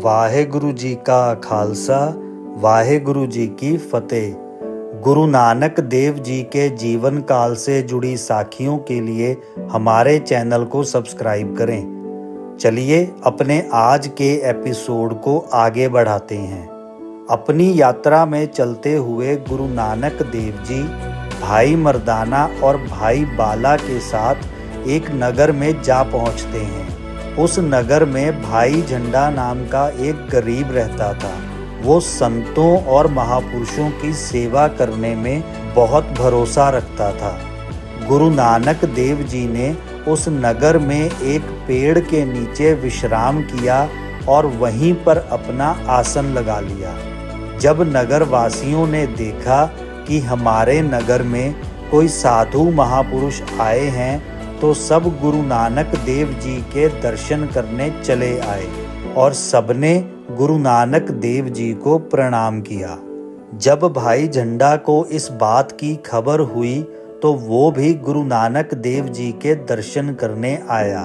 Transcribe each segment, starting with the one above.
वाहेगुरु जी का खालसा वाहेगुरु जी की फतेह। गुरु नानक देव जी के जीवन काल से जुड़ी साखियों के लिए हमारे चैनल को सब्सक्राइब करें। चलिए अपने आज के एपिसोड को आगे बढ़ाते हैं। अपनी यात्रा में चलते हुए गुरु नानक देव जी भाई मर्दाना और भाई बाला के साथ एक नगर में जा पहुंचते हैं। उस नगर में भाई झंडा नाम का एक गरीब रहता था। वो संतों और महापुरुषों की सेवा करने में बहुत भरोसा रखता था। गुरु नानक देव जी ने उस नगर में एक पेड़ के नीचे विश्राम किया और वहीं पर अपना आसन लगा लिया। जब नगर वासियों ने देखा कि हमारे नगर में कोई साधु महापुरुष आए हैं तो सब गुरु नानक देव जी के दर्शन करने चले आए और सबने गुरु नानक देव जी को प्रणाम किया। जब भाई झंडा को इस बात की खबर हुई तो वो भी गुरु नानक देव जी के दर्शन करने आया।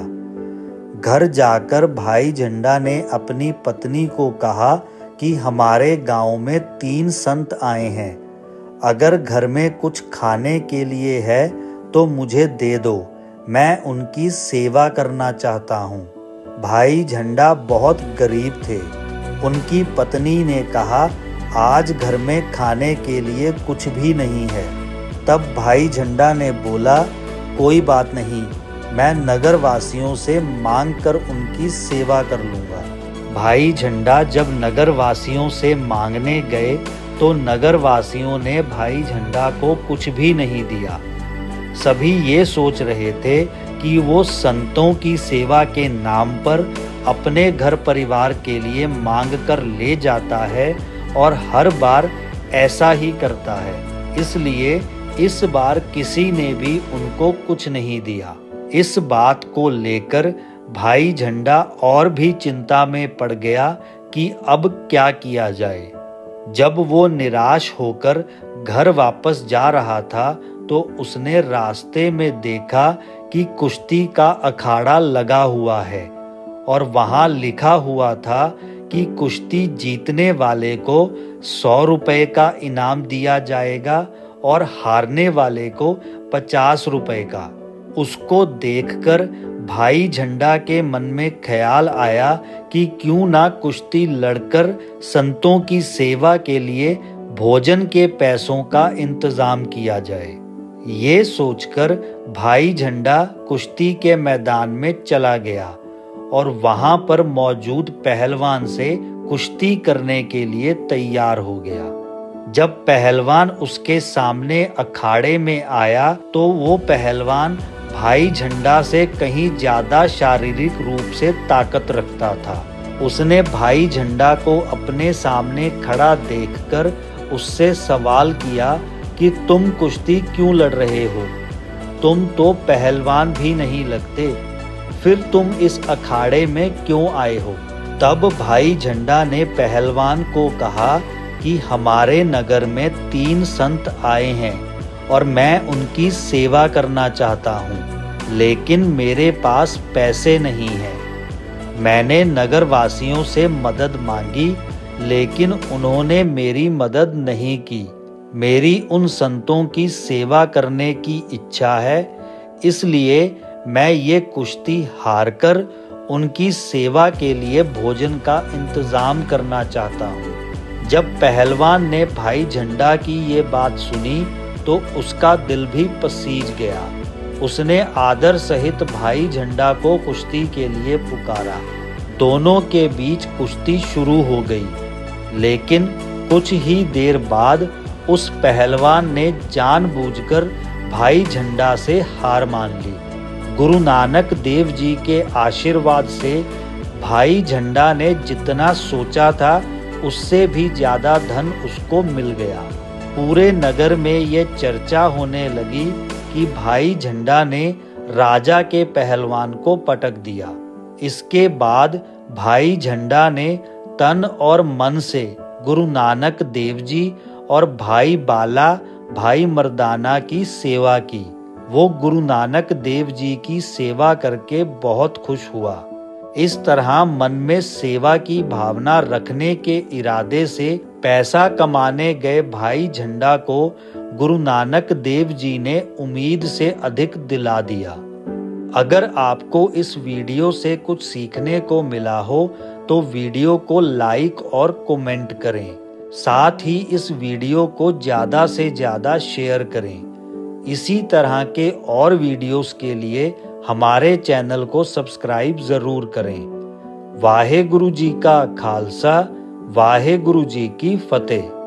घर जाकर भाई झंडा ने अपनी पत्नी को कहा कि हमारे गांव में 3 संत आए हैं। अगर घर में कुछ खाने के लिए है तो मुझे दे दो, मैं उनकी सेवा करना चाहता हूँ। भाई झंडा बहुत गरीब थे। उनकी पत्नी ने कहा, आज घर में खाने के लिए कुछ भी नहीं है। तब भाई झंडा ने बोला, कोई बात नहीं, मैं नगर वासियों से मांग कर उनकी सेवा कर लूँगा। भाई झंडा जब नगर वासियों से मांगने गए तो नगर वासियों ने भाई झंडा को कुछ भी नहीं दिया। सभी ये सोच रहे थे कि वो संतों की सेवा के नाम पर अपने घर परिवार के लिए मांग कर ले जाता है और हर बार ऐसा ही करता है, इसलिए इस बार किसी ने भी उनको कुछ नहीं दिया। इस बात को लेकर भाई झंडा और भी चिंता में पड़ गया कि अब क्या किया जाए। जब वो निराश होकर घर वापस जा रहा था तो उसने रास्ते में देखा कि कुश्ती का अखाड़ा लगा हुआ है और वहां लिखा हुआ था कि कुश्ती जीतने वाले को 100 रुपए का इनाम दिया जाएगा और हारने वाले को 50 रुपए का। उसको देखकर भाई झंडा के मन में ख्याल आया कि क्यों ना कुश्ती लड़कर संतों की सेवा के लिए भोजन के पैसों का इंतजाम किया जाए। ये सोचकर भाई झंडा कुश्ती के मैदान में चला गया और वहां पर मौजूद पहलवान से कुश्ती करने के लिए तैयार हो गया। जब पहलवान उसके सामने अखाड़े में आया तो वो पहलवान भाई झंडा से कहीं ज्यादा शारीरिक रूप से ताकत रखता था। उसने भाई झंडा को अपने सामने खड़ा देखकर उससे सवाल किया कि तुम कुश्ती क्यों लड़ रहे हो? तुम तो पहलवान भी नहीं लगते, फिर तुम इस अखाड़े में क्यों आए हो? तब भाई झंडा ने पहलवान को कहा कि हमारे नगर में 3 संत आए हैं और मैं उनकी सेवा करना चाहता हूँ, लेकिन मेरे पास पैसे नहीं हैं। मैंने नगर वासियों से मदद मांगी, लेकिन उन्होंने मेरी मदद नहीं की। मेरी उन संतों की सेवा करने की इच्छा है, इसलिए मैं ये कुश्ती हारकर उनकी सेवा के लिए भोजन का इंतजाम करना चाहता हूँ। जब पहलवान ने भाई झंडा की ये बात सुनी तो उसका दिल भी पसीज गया। उसने आदर सहित भाई झंडा को कुश्ती के लिए पुकारा। दोनों के बीच कुश्ती शुरू हो गई, लेकिन कुछ ही देर बाद उस पहलवान ने जानबूझकर भाई झंडा से हार मान ली। गुरु नानक देव जी के आशीर्वाद से भाई झंडा ने जितना सोचा था उससे भी ज्यादा धन उसको मिल गया। पूरे नगर में ये चर्चा होने लगी कि भाई झंडा ने राजा के पहलवान को पटक दिया। इसके बाद भाई झंडा ने तन और मन से गुरु नानक देव जी और भाई बाला भाई मर्दाना की सेवा की। वो गुरु नानक देव जी की सेवा करके बहुत खुश हुआ। इस तरह मन में सेवा की भावना रखने के इरादे से पैसा कमाने गए भाई झंडा को गुरु नानक देव जी ने उम्मीद से अधिक दिला दिया। अगर आपको इस वीडियो से कुछ सीखने को मिला हो तो वीडियो को लाइक और कमेंट करें। साथ ही इस वीडियो को ज़्यादा से ज़्यादा शेयर करें। इसी तरह के और वीडियोस के लिए हमारे चैनल को सब्सक्राइब ज़रूर करें। वाहे गुरु जी का खालसा, वाहे गुरु जी की फतेह।